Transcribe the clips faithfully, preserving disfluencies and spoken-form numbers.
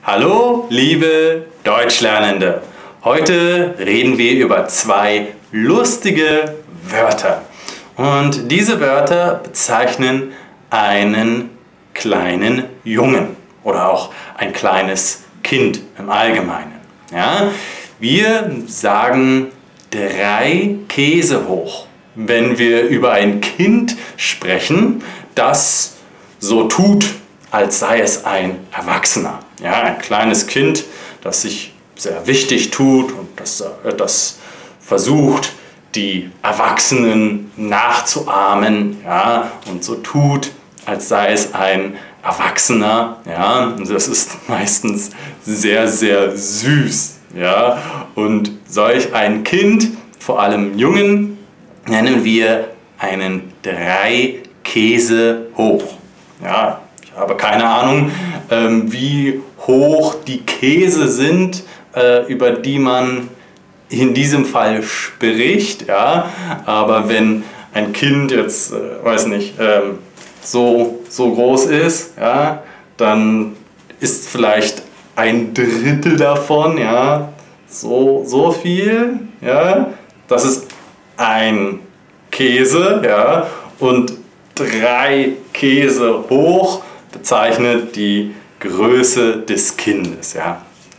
Hallo, liebe Deutschlernende! Heute reden wir über zwei lustige Wörter. Und diese Wörter bezeichnen einen kleinen Jungen oder auch ein kleines Kind im Allgemeinen. Ja? Wir sagen drei Käse hoch, wenn wir über ein Kind sprechen, das so tut, als sei es ein Erwachsener. Ja, ein kleines Kind, das sich sehr wichtig tut und das, äh, das versucht, die Erwachsenen nachzuahmen, ja, und so tut, als sei es ein Erwachsener. Ja, und das ist meistens sehr, sehr süß. Ja, und solch ein Kind, vor allem Jungen, nennen wir einen drei Käse hoch. Ja, ich habe keine Ahnung, ähm, wie hoch die Käse sind, äh, über die man in diesem Fall spricht. Ja? Aber wenn ein Kind jetzt, äh, weiß nicht, ähm, so, so groß ist, ja, dann ist vielleicht ein Drittel davon, ja, so, so viel. Ja? Das ist ein Käse, ja, und drei Käse hoch bezeichnet die Größe des Kindes. Ja.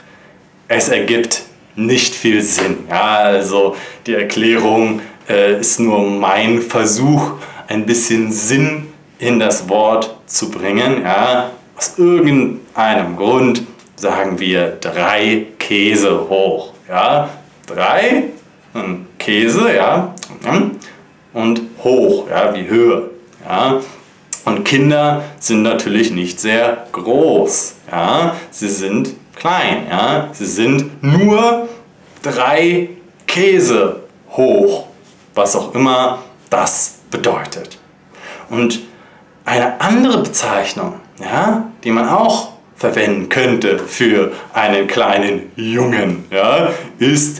Es ergibt nicht viel Sinn. Ja. Also die Erklärung äh, ist nur mein Versuch, ein bisschen Sinn in das Wort zu bringen. Ja. Aus irgendeinem Grund sagen wir drei Käse hoch. Ja. Drei, und Käse, ja, und hoch, ja, wie Höhe. Ja. Und Kinder sind natürlich nicht sehr groß. Ja. Sie sind klein. Ja. Sie sind nur drei Käse hoch, was auch immer das bedeutet. Und eine andere Bezeichnung, ja, die man auch verwenden könnte für einen kleinen Jungen, ja, ist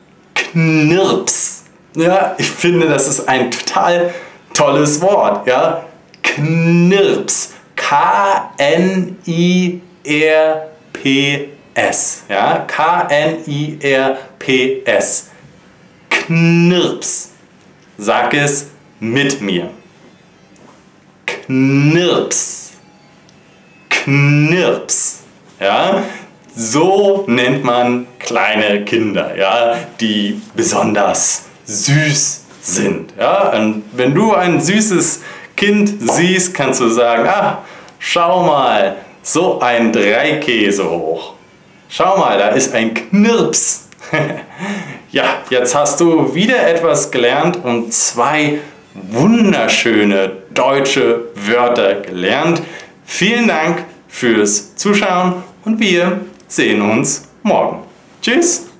Knirps. Ja, ich finde, das ist ein total tolles Wort. Ja. Knirps. K N I R P S. Ja. K N I R P S. Knirps. Sag es mit mir. Knirps. Knirps. Ja. So nennt man kleine Kinder, ja, die besonders süß sind. Ja. Und wenn du ein süßes Kind siehst, kannst du sagen, ah, schau mal, so ein Dreikäse hoch. Schau mal, da ist ein Knirps. Ja, jetzt hast du wieder etwas gelernt und zwei wunderschöne deutsche Wörter gelernt. Vielen Dank fürs Zuschauen und wir sehen uns morgen. Tschüss!